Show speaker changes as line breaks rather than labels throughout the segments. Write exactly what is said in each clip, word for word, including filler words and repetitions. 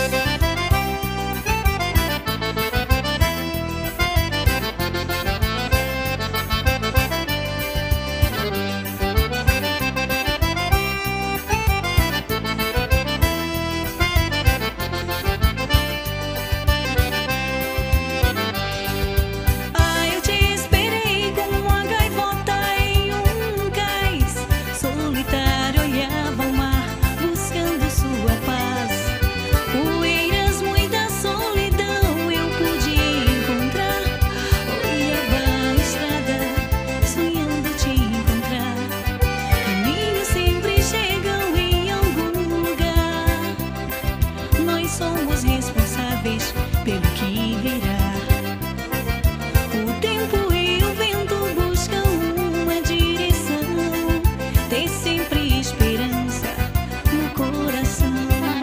Somos responsáveis pelo que virá. O tempo e o vento buscam uma direção. Tem sempre esperança no coração.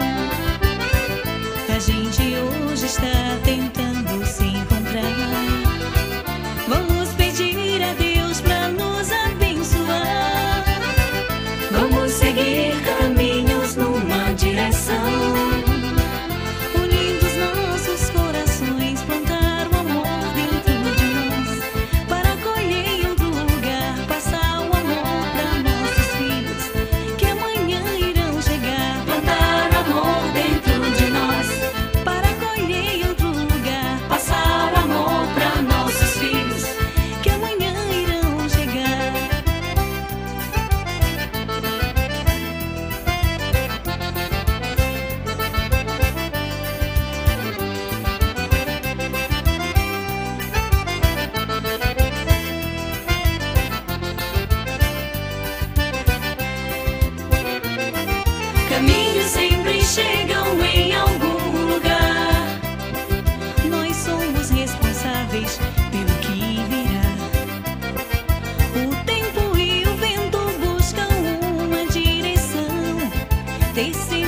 A gente hoje está tentando se encontrar. Vamos pedir a Deus pra nos abençoar. Vamos seguir caminhos numa direção. Caminhos sempre chegam em algum lugar. Nós somos responsáveis pelo que virá. O tempo e o vento buscam uma direção. Tem